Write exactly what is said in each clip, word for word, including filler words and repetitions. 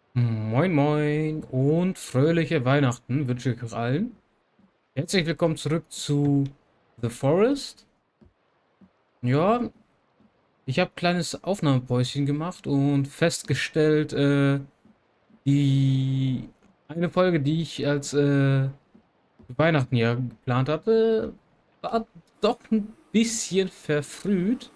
Moin Moin und fröhliche Weihnachten wünsche ich euch allen. Herzlich willkommen zurück zu The Forest. Ja, ich habe ein kleines Aufnahmepäuschen gemacht und festgestellt, äh, die eine Folge, die ich als äh, Weihnachten ja geplant hatte, war doch ein bisschen verfrüht.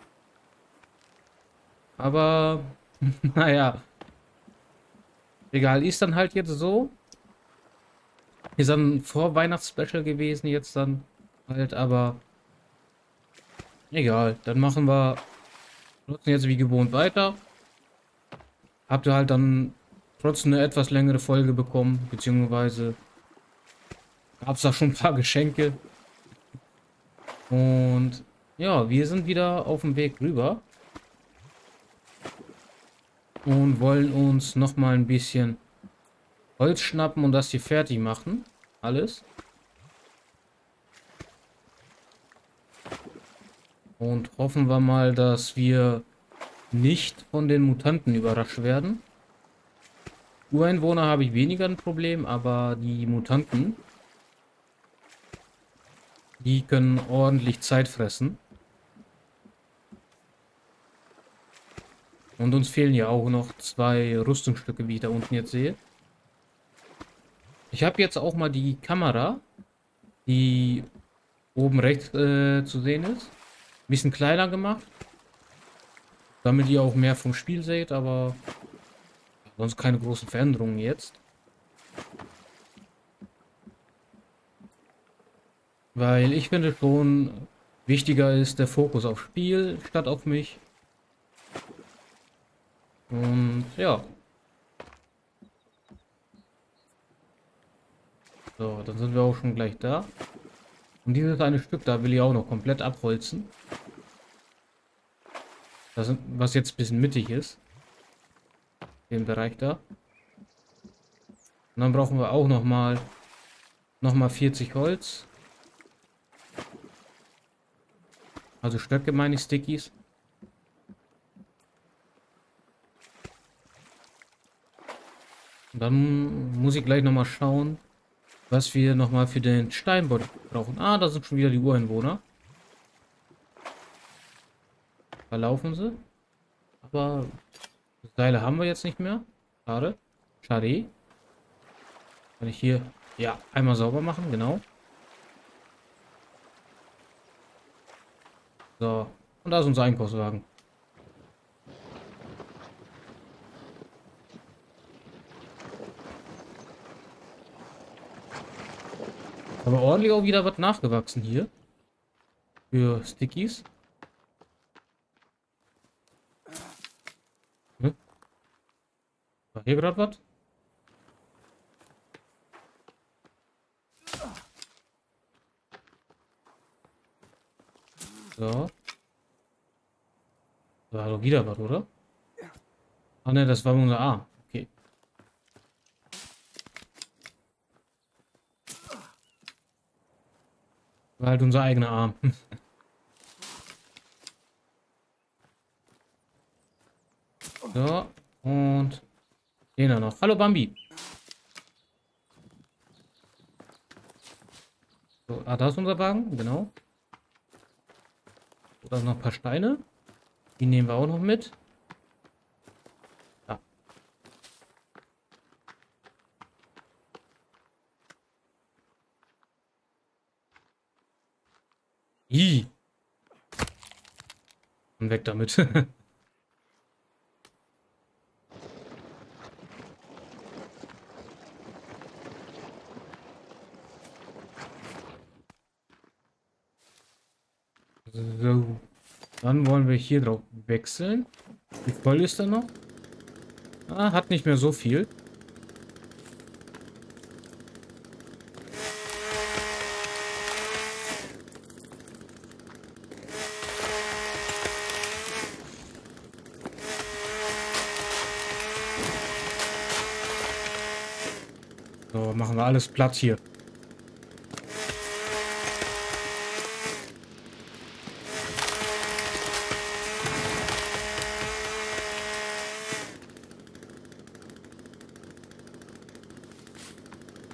Aber naja, egal, ist dann halt jetzt so. Ist dann vor Weihnachtsspecial gewesen jetzt dann halt, aber egal. Dann machen wir nutzen jetzt wie gewohnt weiter. Habt ihr halt dann trotzdem eine etwas längere Folge bekommen, beziehungsweise gab es da schon ein paar Geschenke. Und ja, wir sind wieder auf dem Weg rüber und wollen uns noch mal ein bisschen Holz schnappen und das hier fertig machen. Alles. Und hoffen wir mal, dass wir nicht von den Mutanten überrascht werden. Ureinwohner habe ich weniger ein Problem, aber die Mutanten, die können ordentlich Zeit fressen. Und uns fehlen ja auch noch zwei Rüstungsstücke, wie ich da unten jetzt sehe. Ich habe jetzt auch mal die Kamera, die oben rechts äh, zu sehen ist, ein bisschen kleiner gemacht, damit ihr auch mehr vom Spiel seht, aber sonst keine großen Veränderungen jetzt. Weil ich finde schon, wichtiger ist der Fokus auf Spiel statt auf mich. Und ja, so, dann sind wir auch schon gleich da. Und dieses eine Stück da will ich auch noch komplett abholzen. Das, was jetzt ein bisschen mittig ist. Den Bereich da. Und dann brauchen wir auch noch mal, noch mal vierzig Holz. Also Stöcke meine ich, Stickies. Und dann muss ich gleich noch mal schauen, was wir noch mal für den Steinbau brauchen. Ah, da sind schon wieder die Ureinwohner. Da laufen sie. Aber Seile haben wir jetzt nicht mehr. Schade. Schade. Kann ich hier, ja, einmal sauber machen, genau. So. Und da ist unser Einkaufswagen. Aber ordentlich auch wieder was nachgewachsen hier. Für Stickies. Hm? War hier gerade was? So. War doch wieder was, oder? Ah ne, das war unser A. Okay. War halt unser eigener Arm. So. Und den da noch. Hallo Bambi. So, ah, da ist unser Wagen. Genau. Da sind noch ein paar Steine. Die nehmen wir auch noch mit. Ja. Ih. Und weg damit. So. Dann wollen wir hier drauf wechseln. Wie voll ist er noch? Ah, hat nicht mehr so viel. So, machen wir alles platt hier.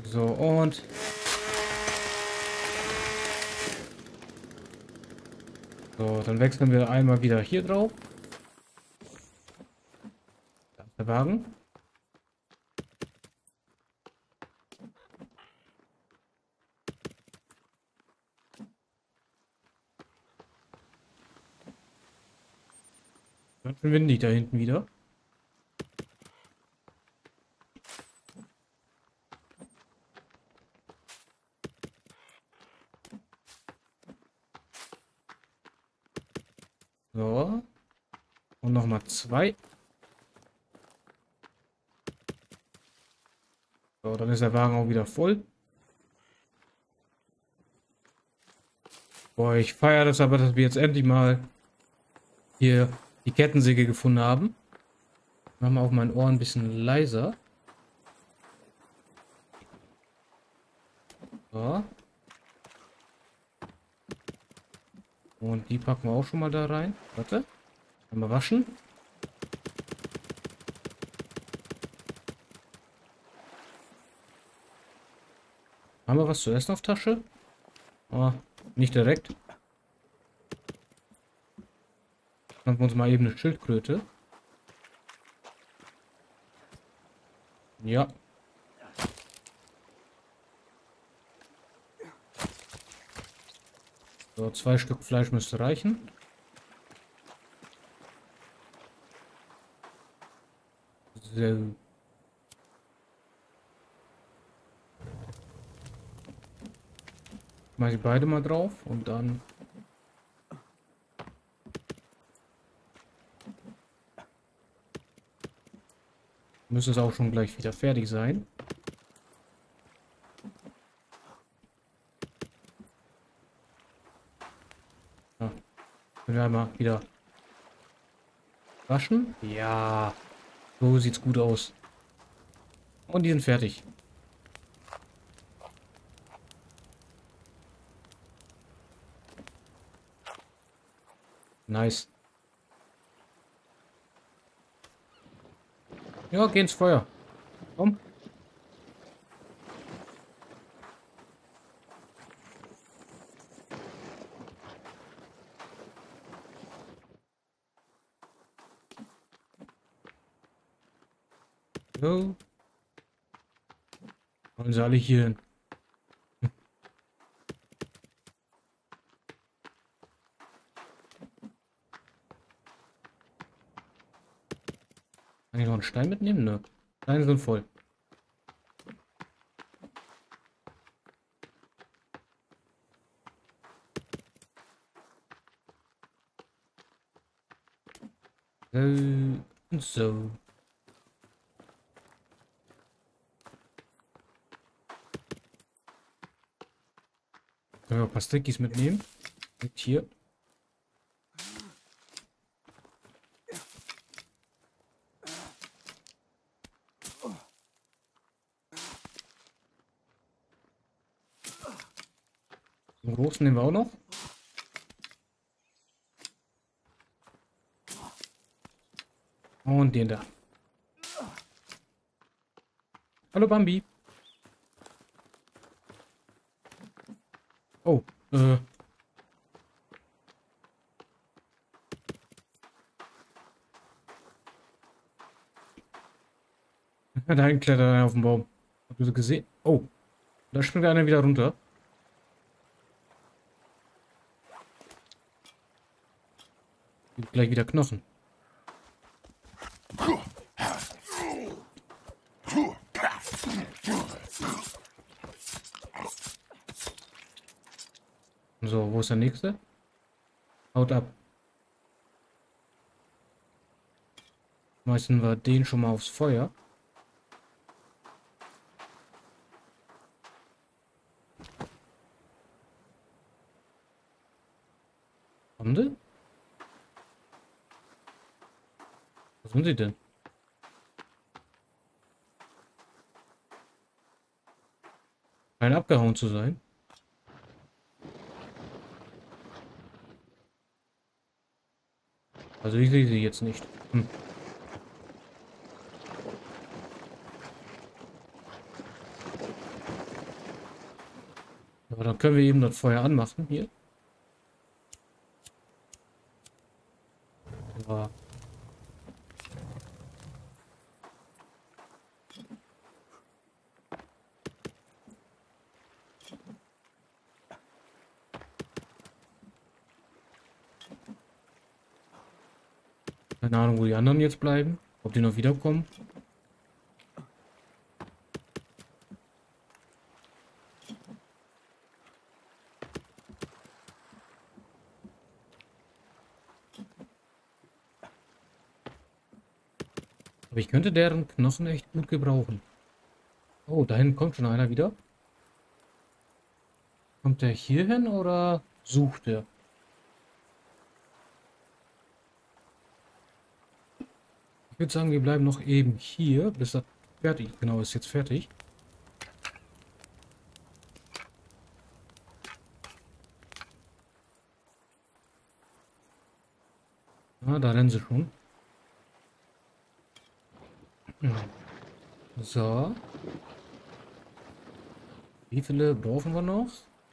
So, und... So, dann wechseln wir einmal wieder hier drauf. Da ist der Wagen. Ganz schön windig da hinten wieder. So. Und nochmal zwei. So, dann ist der Wagen auch wieder voll. Boah, ich feiere das aber, dass wir jetzt endlich mal hier die Kettensäge gefunden haben. Machen wir auch mein Ohr ein bisschen leiser. So. Und die packen wir auch schon mal da rein. Warte. Einmal waschen. Haben wir was zu essen auf Tasche? Oh, nicht direkt. Machen wir uns mal eben eine Schildkröte. Ja. So, zwei Stück Fleisch müsste reichen. So. Mache ich beide mal drauf und dann müsste es auch schon gleich wieder fertig sein. Ja. Können wir einmal wieder waschen? Ja, so sieht's gut aus. Und die sind fertig. Nice. Ja, geh ins Feuer. Komm. So. Wollen sie alle hier hin. Kann ich noch einen Stein mitnehmen? Ne. Steine sind voll. So. Und so. Können wir ein paar Stickies mitnehmen? Mit hier. Den großen nehmen wir auch noch. Und den da. Hallo Bambi. Oh, äh. Da hinten klettert einer auf den Baum. Habt ihr so gesehen? Oh, da springt einer wieder runter. Gibt gleich wieder Knochen. So, wo ist der nächste? Haut ab. Schmeißen wir den schon mal aufs Feuer. Haben sie? Was sind sie denn? Scheint abgehauen zu sein. Also ich sehe sie jetzt nicht. Hm. Aber dann können wir eben das Feuer anmachen hier. Ja. Keine Ahnung, wo die anderen jetzt bleiben. Ob die noch wiederkommen. Aber ich könnte deren Knochen echt gut gebrauchen. Oh, da hinten kommt schon einer wieder. Kommt der hier hin oder sucht er? Ich würde sagen, wir bleiben noch eben hier, bis das fertig. Genau, ist jetzt fertig. Ah, da rennen sie schon. So. Wie viele brauchen wir noch?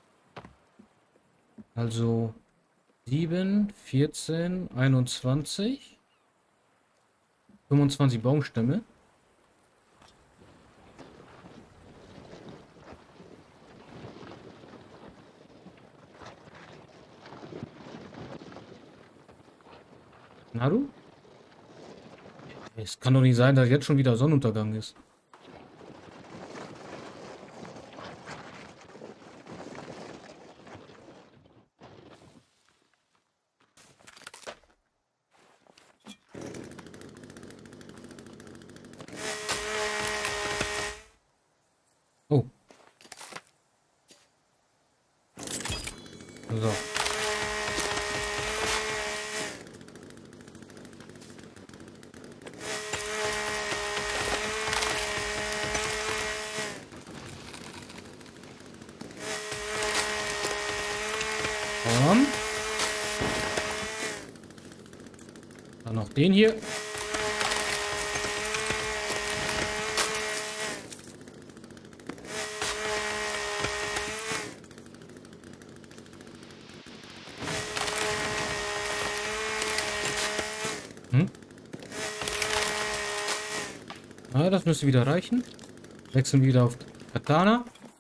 Also sieben, vierzehn, einundzwanzig, fünfundzwanzig Baumstämme. Na du? Es kann doch nicht sein, dass jetzt schon wieder Sonnenuntergang ist. Oh. So. Komm. Dann noch den hier. Hm? Ah, das müsste wieder reichen. Wechseln wieder auf Katana.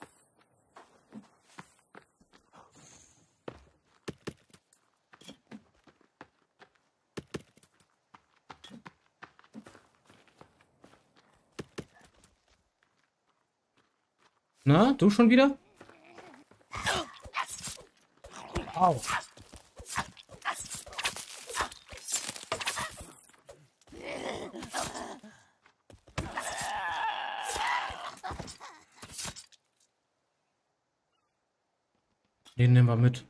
Na, du schon wieder? Au. Den nehmen wir mit.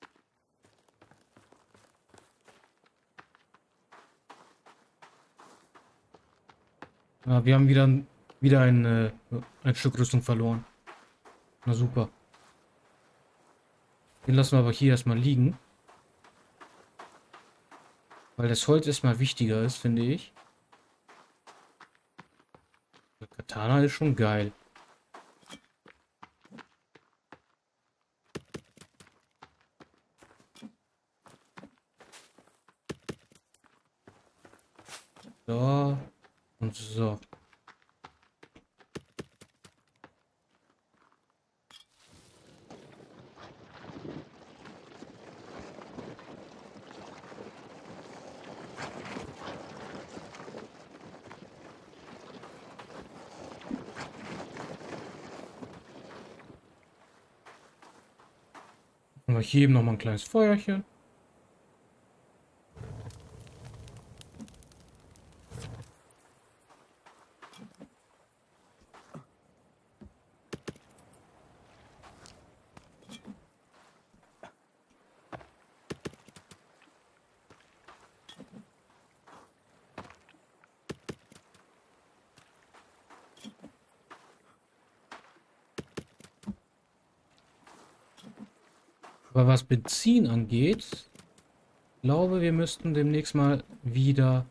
Ja, wir haben wieder, wieder ein, äh, ein Stück Rüstung verloren. Na super. Den lassen wir aber hier erstmal liegen. Weil das Holz erstmal wichtiger ist, finde ich. Der Katana ist schon geil. So. Und so. Und hier eben noch mal ein kleines Feuerchen. Aber was Benzin angeht, glaube, wir müssten demnächst mal wieder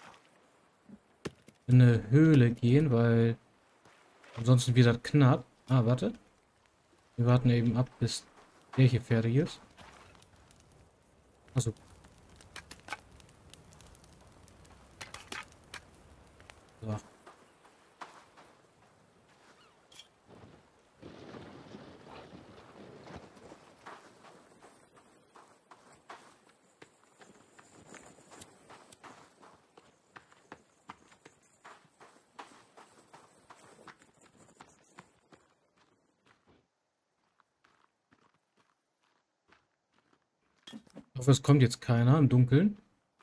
in eine Höhle gehen, weil ansonsten wird das knapp. Ah, warte. Wir warten eben ab, bis der hier fertig ist. Also. So. Ich hoffe, es kommt jetzt keiner im Dunkeln.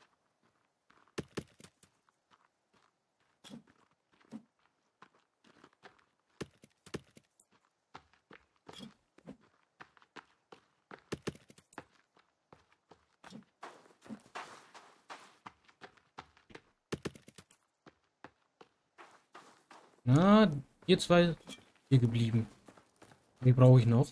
Na, ihr zwei hier geblieben. Die brauche ich noch.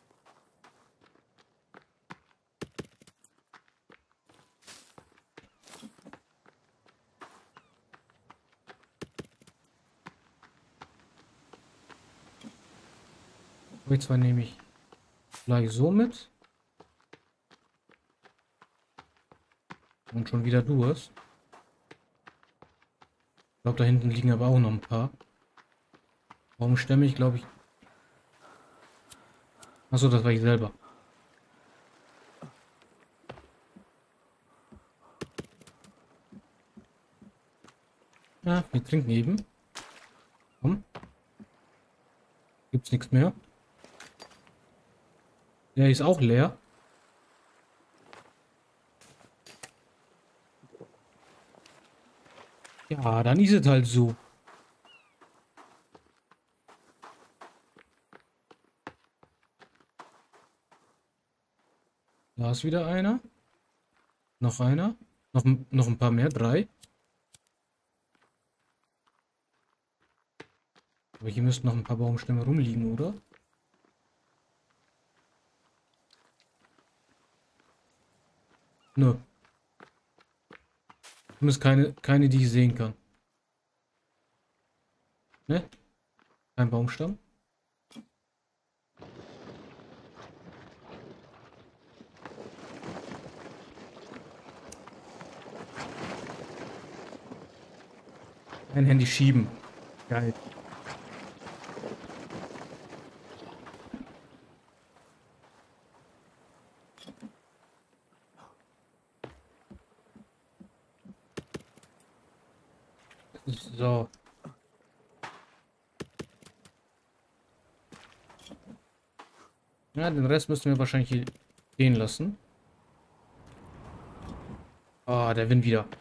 Die zwei nehme ich gleich so mit. Und schon wieder Durst. Ich glaube, da hinten liegen aber auch noch ein paar. Warum stemme ich, glaube ich... Achso, das war ich selber. Ja, wir trinken eben. Komm. Gibt's nichts mehr. Der ist auch leer. Ja, dann ist es halt so. Da ist wieder einer. Noch einer. Noch, noch ein paar mehr. Drei. Aber hier müssten noch ein paar Baumstämme rumliegen, oder? Nö. Zumindest keine, keine, die ich sehen kann. Ne? Kein Baumstamm. Ein Handy schieben. Geil. So. Ja, den Rest müssen wir wahrscheinlich hier gehen lassen. Ah, der Wind wieder.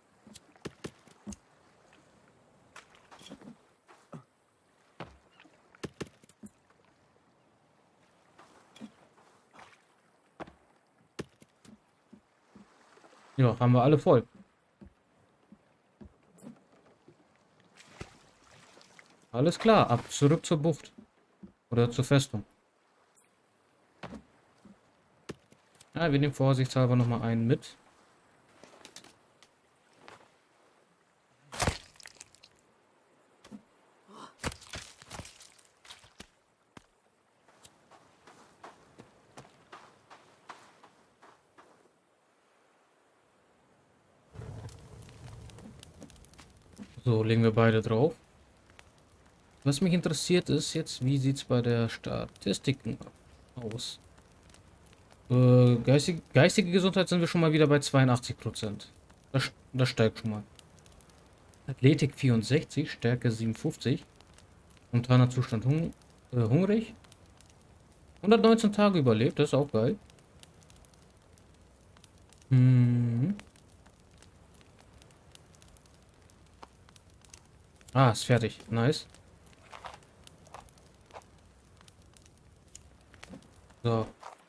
Ja, haben wir alle voll. Alles klar, ab zurück zur Bucht. Oder zur Festung. Ja, wir nehmen vorsichtshalber noch mal einen mit. So, legen wir beide drauf. Was mich interessiert ist jetzt, wie sieht es bei der Statistiken aus? Äh, geistig, geistige Gesundheit sind wir schon mal wieder bei zweiundachtzig Prozent. Das, das steigt schon mal. Athletik vierundsechzig, Stärke siebenundfünfzig. Momentaner Zustand hung, äh, hungrig. hundertneunzehn Tage überlebt, das ist auch geil. Hm. Ah, ist fertig. Nice. So.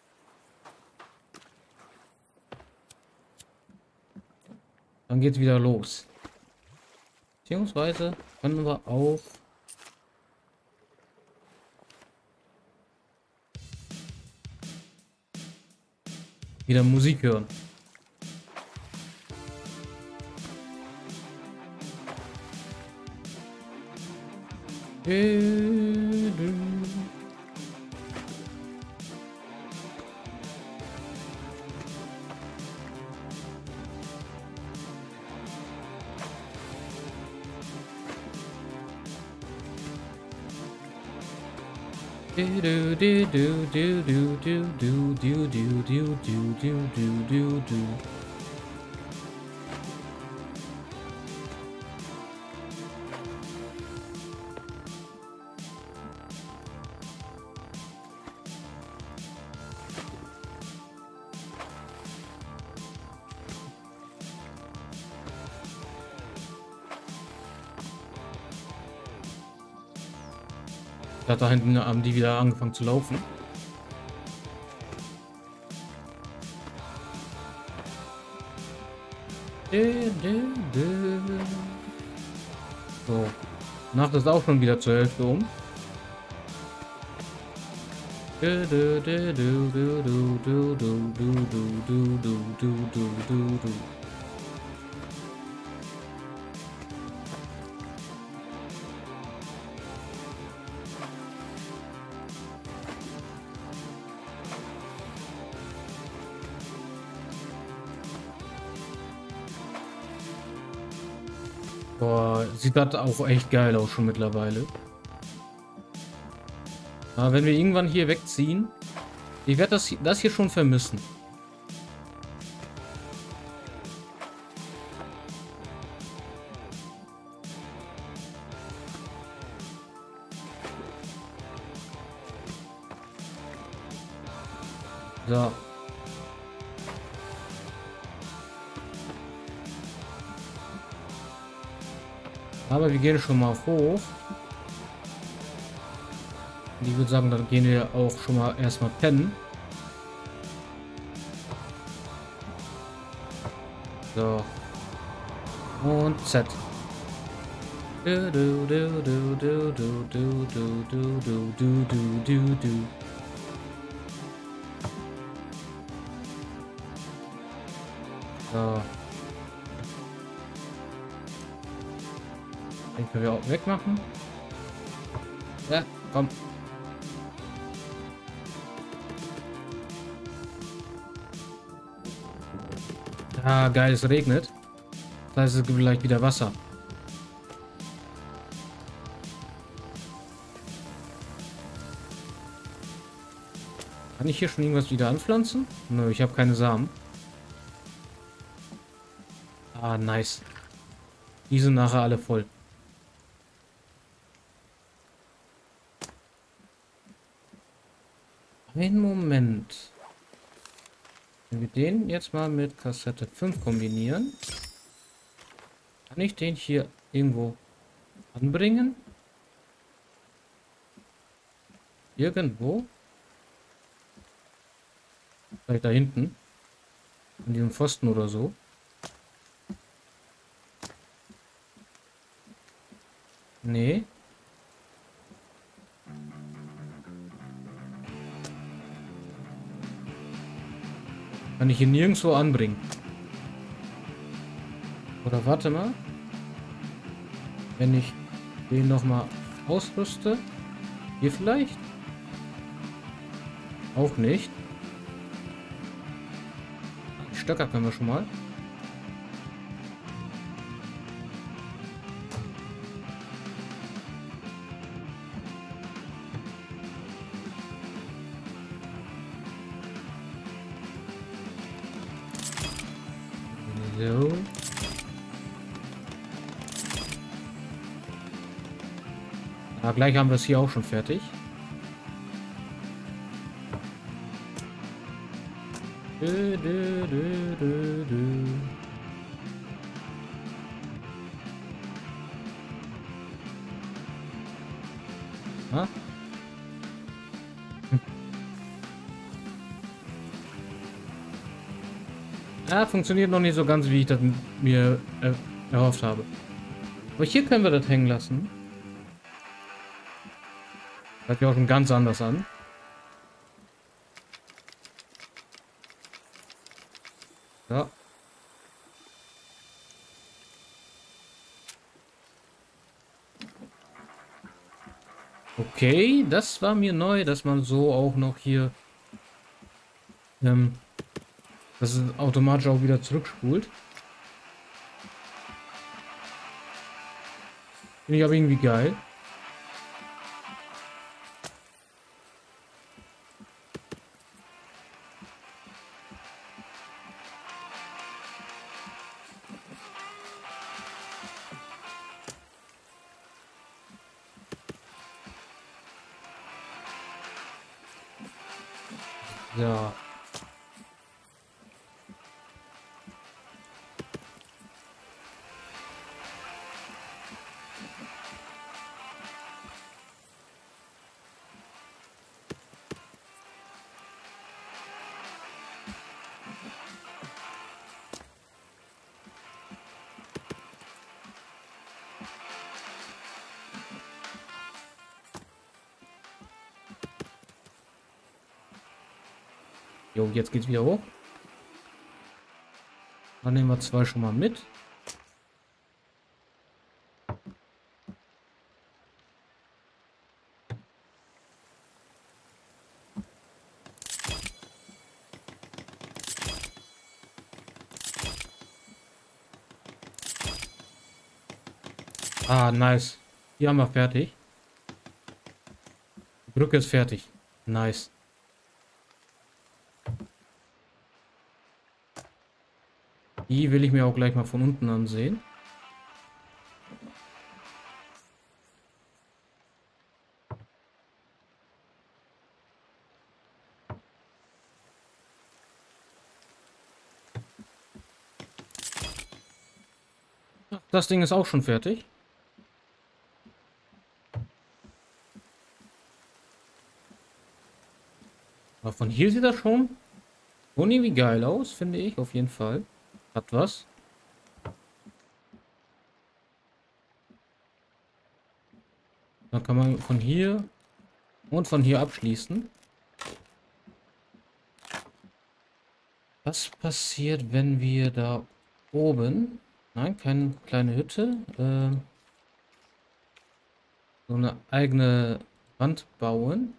Dann geht's wieder los. Beziehungsweise können wir auch wieder Musik hören. Du, du, du, du, du, du, du, du, du, du, du, du, du, du, du. Da da hinten haben die wieder angefangen zu laufen. So. Nacht ist auch schon wieder zur Hälfte um. Boah, sieht das auch echt geil aus schon mittlerweile. Aber wenn wir irgendwann hier wegziehen, ich werde das, das hier schon vermissen. So. Aber wir gehen schon mal hoch. Und ich würde sagen, dann gehen wir auch schon mal erstmal pennen. So. Und Z. Du, du, du, du, du, du, du, du, du, du, du, du, du, du. So. Den können wir auch wegmachen. Ja, komm. Ah, geil, es regnet. Das heißt, es gibt gleich wieder Wasser. Kann ich hier schon irgendwas wieder anpflanzen? Nö, ich habe keine Samen. Ah, nice. Die sind nachher alle voll. Einen Moment. Wenn wir den jetzt mal mit Kassette fünf kombinieren, kann ich den hier irgendwo anbringen? Irgendwo? Vielleicht da hinten. An diesem Pfosten oder so. Nee. Kann ich hier nirgendwo anbringen. Oder warte mal. Wenn ich den nochmal ausrüste. Hier vielleicht? Auch nicht. Die Stöcker können wir schon mal. So. Ja, gleich haben wir es hier auch schon fertig. Du, du, du, du, du. Ha? Hm. Ja, funktioniert noch nicht so ganz, wie ich das mir äh, erhofft habe. Aber hier können wir das hängen lassen. Hört sich auch schon ganz anders an. Ja. Okay, das war mir neu, dass man so auch noch hier ähm, dass es automatisch auch wieder zurückspult. Finde ich aber irgendwie geil. So. Jo, jetzt geht's wieder hoch. Dann nehmen wir zwei schon mal mit. Ah, nice. Die haben wir fertig. Die Brücke ist fertig. Nice. Die will ich mir auch gleich mal von unten ansehen. Das Ding ist auch schon fertig. Aber von hier sieht das schon schon irgendwie geil aus, finde ich, auf jeden Fall. Hat was. Dann kann man von hier und von hier abschließen. Was passiert, wenn wir da oben... Nein, keine kleine Hütte. Äh, so eine eigene Wand bauen.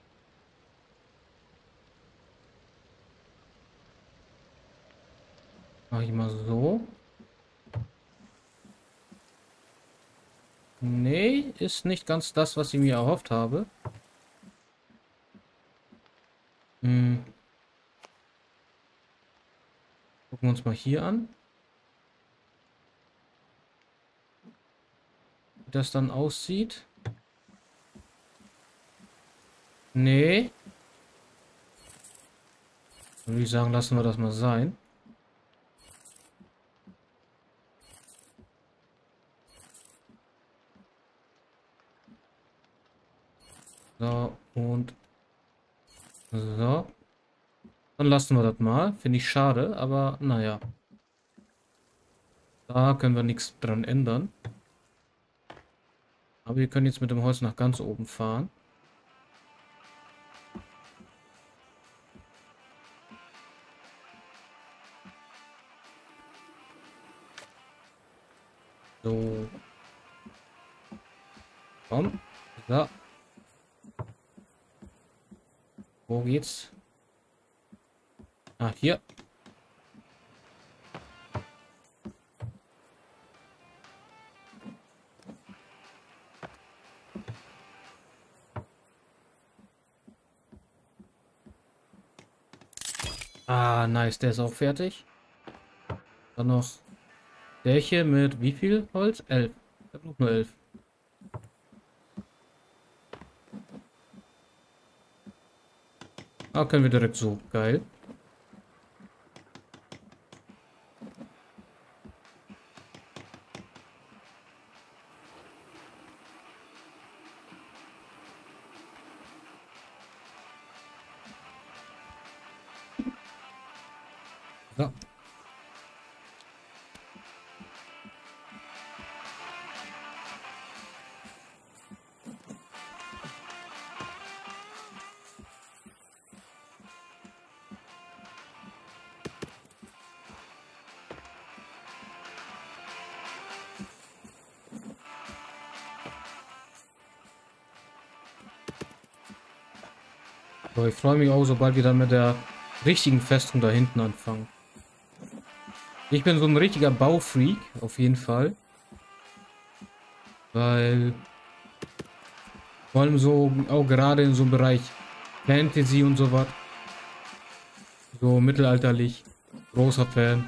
Mache ich mal so. Nee, ist nicht ganz das, was ich mir erhofft habe. Hm. Gucken wir uns mal hier an. Wie das dann aussieht. Nee. Dann würde ich sagen, lassen wir das mal sein. So, und so. Dann lassen wir das mal. Finde ich schade, aber naja. Da können wir nichts dran ändern. Aber wir können jetzt mit dem Holz nach ganz oben fahren. So. Komm. So. Wo geht's? Ah, hier. Ah, nice. Der ist auch fertig. Dann noch der hier mit wie viel Holz? Elf. Ich habe noch nur elf. Ah, können wir direkt so. Geil. So. So, ich freue mich auch, sobald wir dann mit der richtigen Festung da hinten anfangen. Ich bin so ein richtiger Baufreak, auf jeden Fall. Weil vor allem so, auch gerade in so einem Bereich Fantasy und sowas. So mittelalterlich. Großer Fan.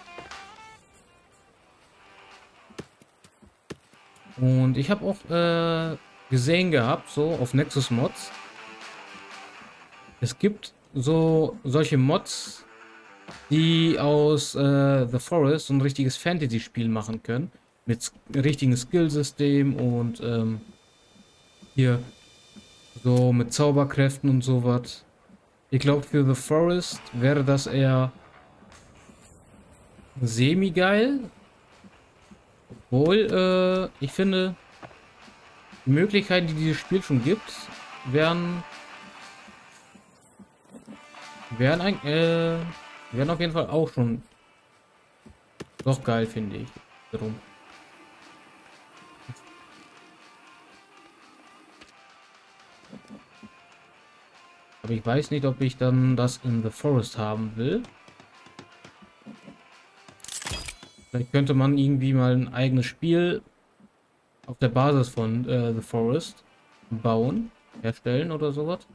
Und ich habe auch äh, gesehen gehabt, so auf Nexus Mods. Es gibt so solche Mods, die aus äh, The Forest so ein richtiges Fantasy-Spiel machen können. Mit s- richtigen Skillsystem und ähm, hier so mit Zauberkräften und sowas. Ich glaube, für The Forest wäre das eher semi-geil. Obwohl, äh, ich finde, die Möglichkeiten, die dieses Spiel schon gibt, wären, wären, ein, äh, wären auf jeden Fall auch schon doch geil, finde ich. Darum. Aber ich weiß nicht, ob ich dann das in The Forest haben will. Vielleicht könnte man irgendwie mal ein eigenes Spiel auf der Basis von äh, The Forest bauen, erstellen oder sowas.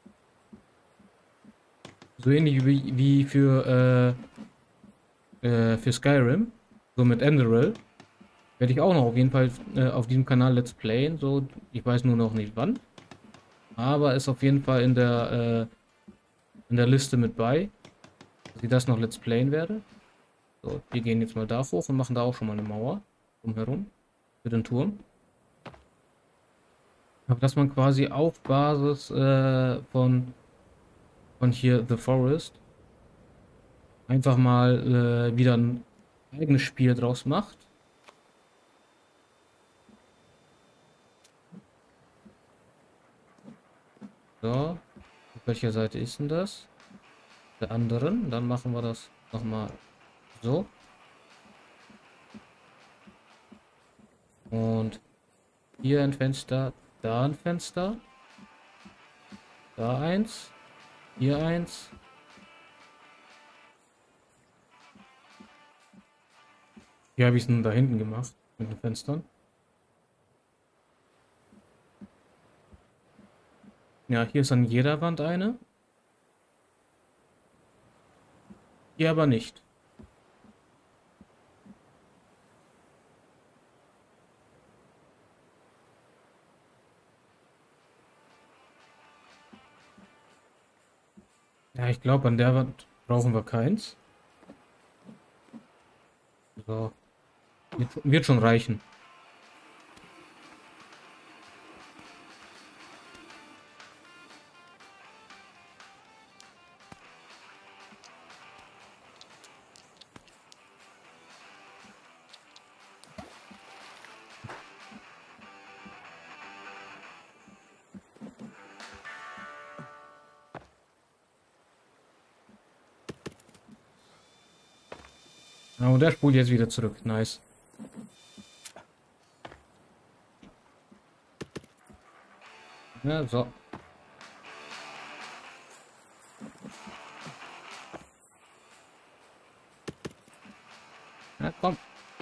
So ähnlich wie, wie für, äh, äh, für Skyrim. So mit Enderal. Werde ich auch noch auf jeden Fall äh, auf diesem Kanal Let's Playen. So, ich weiß nur noch nicht wann. Aber ist auf jeden Fall in der, äh, in der Liste mit bei, dass ich das noch Let's Playen werde. So, wir gehen jetzt mal da hoch und machen da auch schon mal eine Mauer drumherum. Für den Turm. Aber dass man quasi auf Basis äh, von, von hier The Forest einfach mal äh, wieder ein eigenes Spiel draus macht. So, auf welcher Seite ist denn das? Der anderen. Dann machen wir das nochmal so. Und hier ein Fenster, da ein Fenster, da eins, hier eins. Hier habe ich es nun da hinten gemacht mit den Fenstern. Ja, hier ist an jeder Wand eine. Hier aber nicht. Ja, ich glaube, an der Wand brauchen wir keins. So, wird, wird schon reichen. Ja, und der spult jetzt wieder zurück. Nice. Ja, so. Ja, komm.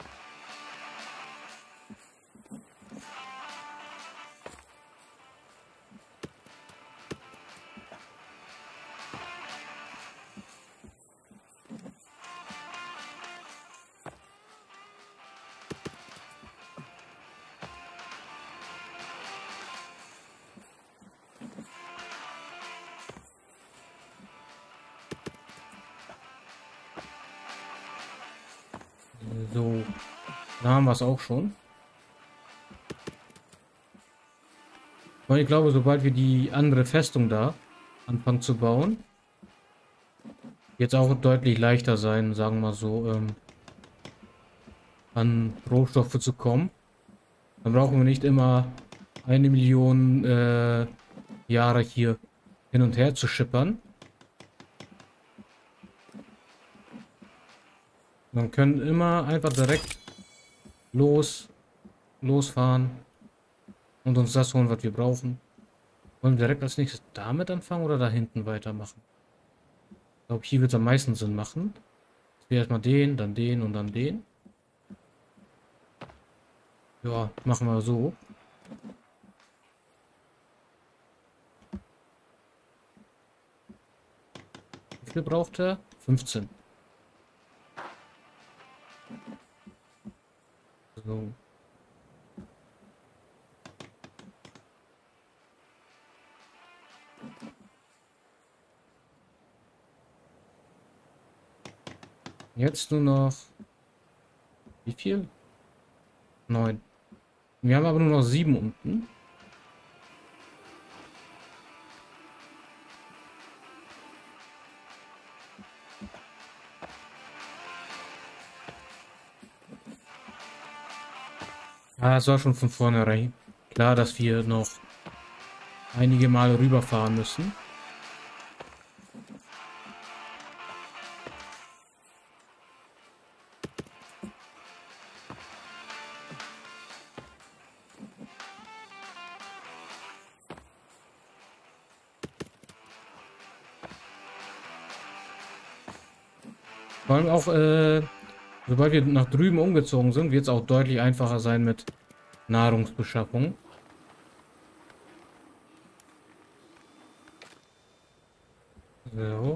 So, da haben wir es auch schon. Und ich glaube, sobald wir die andere Festung da anfangen zu bauen, jetzt auch deutlich leichter sein, sagen wir mal so, ähm, an Rohstoffe zu kommen. Dann brauchen wir nicht immer eine Million äh, Jahre hier hin und her zu schippern. Man können immer einfach direkt los, losfahren und uns das holen, was wir brauchen. Wollen wir direkt als nächstes damit anfangen oder da hinten weitermachen? Ich glaube, hier wird es am meisten Sinn machen. Dass wir erstmal den, dann den und dann den. Ja, machen wir so. Wie viel braucht er? fünfzehn. So. Jetzt nur noch... Wie viel? Neun. Wir haben aber nur noch sieben unten. Ja, es war schon von vornherein klar, dass wir noch einige Male rüberfahren müssen. Vor allem auch, äh, sobald wir nach drüben umgezogen sind, wird es auch deutlich einfacher sein mit Nahrungsbeschaffung. So.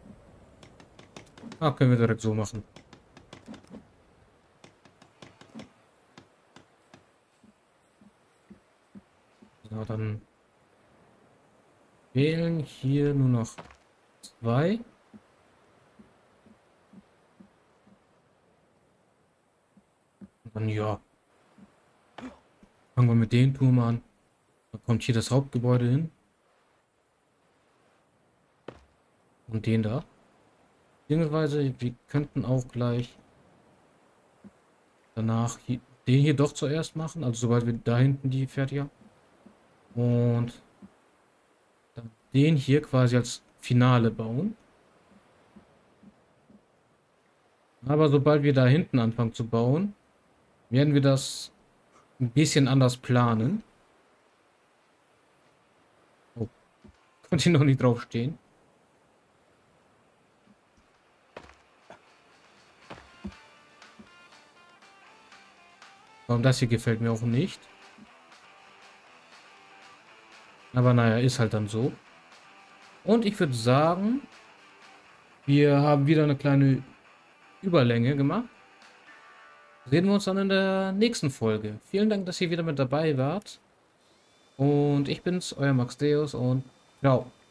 Ah, können wir direkt so machen. So, dann fehlen hier nur noch zwei. Und dann ja. Fangen wir mit dem Turm an. Da kommt hier das Hauptgebäude hin. Und den da. Beziehungsweise wir könnten auch gleich danach hier, den hier doch zuerst machen. Also sobald wir da hinten die fertig haben. Und dann den hier quasi als Finale bauen. Aber sobald wir da hinten anfangen zu bauen, werden wir das ein bisschen anders planen. Oh, konnte ich noch nicht drauf stehen. Warum das hier gefällt mir auch nicht. Aber naja, ist halt dann so. Und ich würde sagen, wir haben wieder eine kleine Überlänge gemacht. Sehen wir uns dann in der nächsten Folge. Vielen Dank, dass ihr wieder mit dabei wart. Und ich bin's, euer Max Deus und ciao.